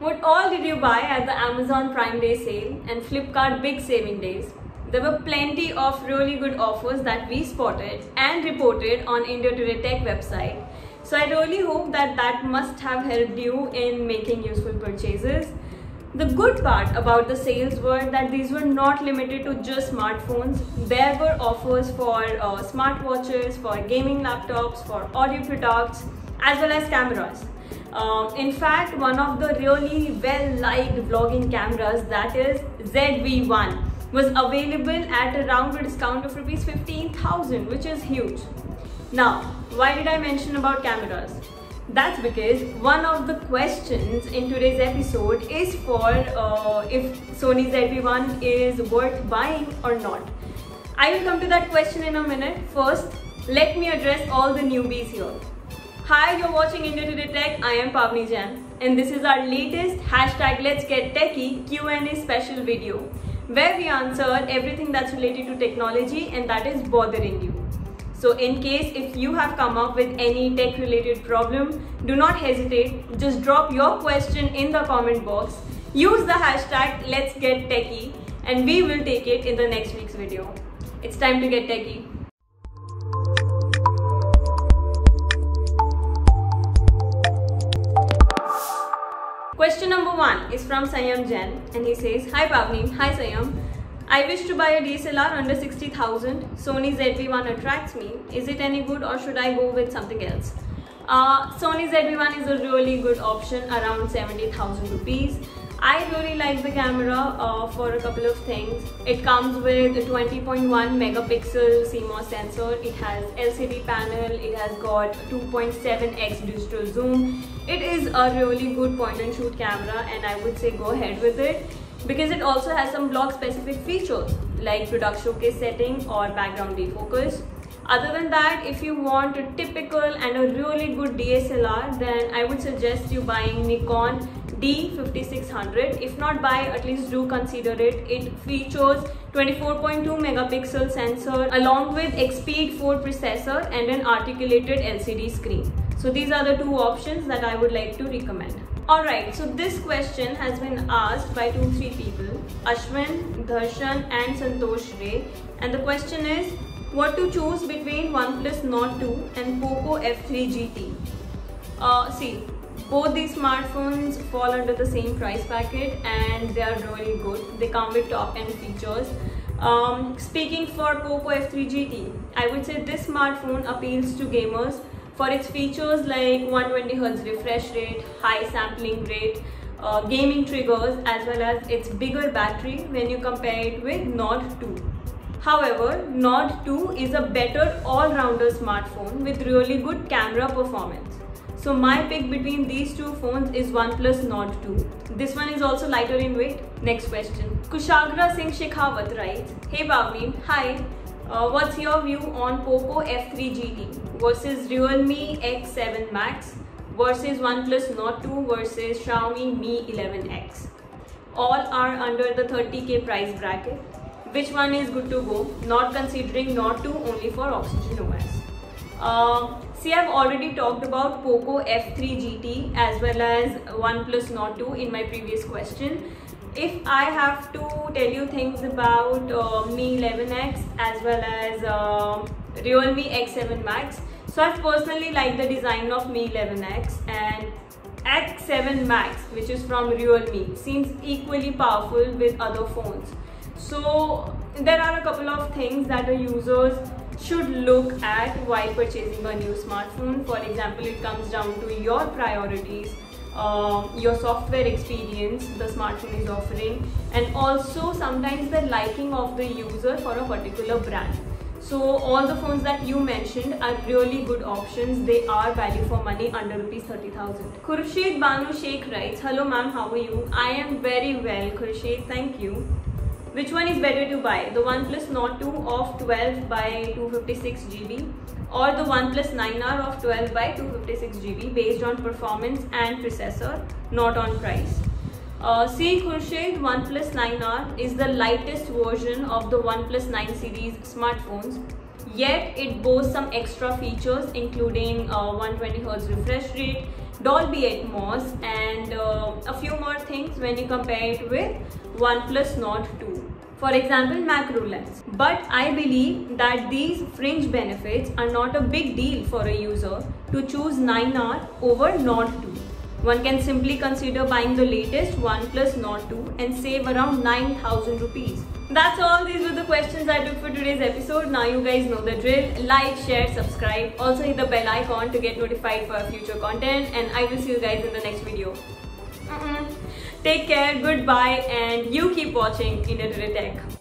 What all did you buy at the Amazon Prime Day sale and Flipkart Big Saving Days? There were plenty of really good offers that we spotted and reported on India Today Tech website. So I really hope that must have helped you in making useful purchases. The good part about the sales were that these were not limited to just smartphones. There were offers for smartwatches, for gaming laptops, for audio products, as well as cameras. In fact, one of the really well-liked vlogging cameras, that is ZV-1, was available at around a discount of Rs 15,000, which is huge. Now, why did I mention about cameras? That's because one of the questions in today's episode is for if Sony ZV-1 is worth buying or not. I will come to that question in a minute. First, let me address all the newbies here. Hi, you're watching India Today Tech. I am Pavni Jain, and this is our latest Let's Get Techie Q&A special video, where we answer everything that's related to technology and that is bothering you. So in case if you have come up with any tech related problem, do not hesitate. Just drop your question in the comment box. Use the hashtag Let's Get Techie and we will take it in the next week's video. It's time to get techie. Question number 1 is from Sayam Jain and he says, Hi Pavni, hi Sayam. I wish to buy a DSLR under 60,000. Sony ZV-1 attracts me. Is it any good or should I go with something else? Sony ZV-1 is a really good option, around 70,000 rupees. I really like the camera for a couple of things. It comes with a 20.1 megapixel CMOS sensor. It has LCD panel. It has got 2.7x digital zoom. It is a really good point and shoot camera and I would say go ahead with it, because it also has some vlog specific features like product showcase setting or background defocus. Other than that, if you want a typical and a really good DSLR, then I would suggest you buying Nikon D5600. If not buy, at least do consider it. It features 24.2 megapixel sensor along with Xpeed 4 processor and an articulated LCD screen. So these are the two options that I would like to recommend. Alright, so this question has been asked by 2-3 people, Ashwin, Dharshan and Santosh Ray, and the question is what to choose between OnePlus Nord 2 and Poco F3 GT. See, both these smartphones fall under the same price bracket and they are really good. They come with top end features. Speaking for Poco F3 GT, I would say this smartphone appeals to gamers for its features like 120Hz refresh rate, high sampling rate, gaming triggers, as well as its bigger battery when you compare it with Nord 2. However, Nord 2 is a better all-rounder smartphone with really good camera performance. So my pick between these two phones is OnePlus Nord 2. This one is also lighter in weight. Next question. Kushagra Singh Shekhawat writes, Hey Pavni, hi. What's your view on Poco F3 GT versus Realme X7 Max versus OnePlus Nord 2 versus Xiaomi Mi 11X? All are under the 30k price bracket. Which one is good to go? Not considering Nord 2 only for Oxygen OS. See, I've already talked about Poco F3 GT as well as OnePlus Nord 2 in my previous question. If I have to tell you things about Mi 11X as well as Realme X7 Max, so I've personally liked the design of Mi 11X, and X7 Max, which is from Realme, seems equally powerful with other phones. So there are a couple of things that the users should look at while purchasing a new smartphone. For example, it comes down to your priorities, your software experience the smartphone is offering, and also sometimes the liking of the user for a particular brand. So all the phones that you mentioned are really good options. They are value for money under Rs 30,000. Khurshid Banu Sheikh writes, Hello ma'am, how are you? I am very well, Khurshid, thank you. Which one is better to buy? The OnePlus Nord 2 of 12 by 256 GB or the OnePlus 9R of 12 by 256 GB based on performance and processor, not on price? See Khurshid, OnePlus 9R is the lightest version of the OnePlus 9 series smartphones, yet it boasts some extra features including 120Hz refresh rate, Dolby Atmos, and a few more things when you compare it with OnePlus Nord 2. For example, macro lens. But I believe that these fringe benefits are not a big deal for a user to choose 9R over Nord 2. One can simply consider buying the latest OnePlus Nord 2 and save around 9,000 rupees. That's all. These were the questions I took for today's episode. Now you guys know the drill. Like, share, subscribe. Also hit the bell icon to get notified for future content, and I will see you guys in the next video. Take care, goodbye, and you keep watching India Today Tech.